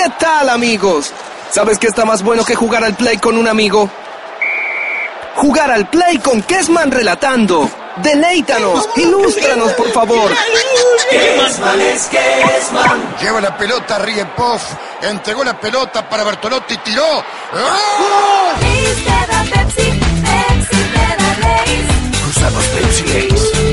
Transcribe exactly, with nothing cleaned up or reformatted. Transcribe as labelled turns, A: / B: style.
A: ¿Qué tal, amigos? ¿Sabes qué está más bueno que jugar al Play con un amigo? Jugar al Play con Kesman relatando. Deleítanos, ilústranos, por favor.
B: Kesman es Kesman.
C: Lleva la pelota, ríe Poff. Entregó la pelota para Bertolotti, tiró.
B: Pepsi, Pepsi, Pepsi, Pepsi,
C: Cruzamos Pepsi Lays.